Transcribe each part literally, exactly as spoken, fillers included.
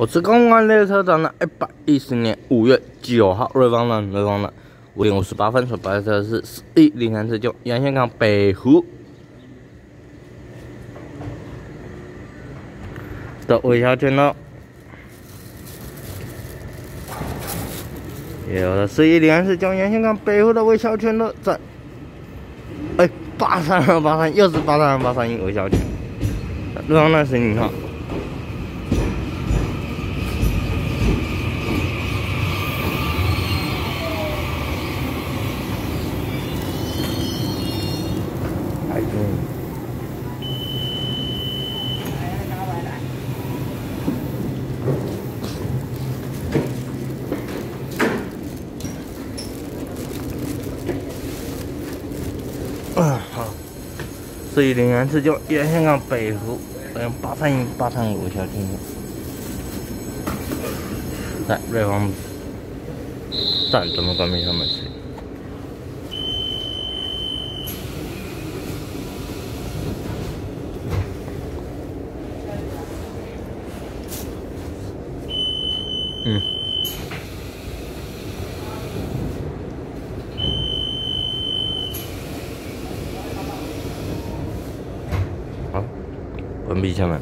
我是公安列车长的一百一十年五月九号，瑞芳人，瑞芳人，五点五十八分所拍摄的是十一零三四九阳线港北湖的微笑圈喽。有了十一零三四九阳线港北湖的微笑圈了，在哎八三二八三，又是八三二八三一微笑圈，瑞芳人十零号。 啊好，十一零三四九阳线港北湖，嗯八三一八三五小厅，在瑞芳站怎么关闭上面去？ 嗯，好，关闭下面。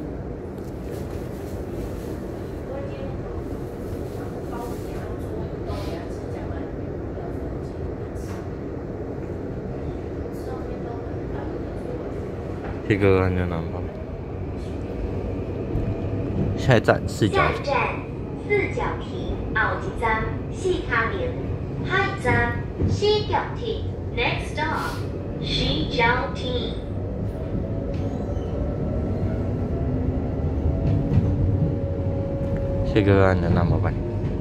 这个安全南方。下一站四角。 四角亭后一站四卡坪，下一站西角亭 ，Next stop 西角亭。 这个安全南方。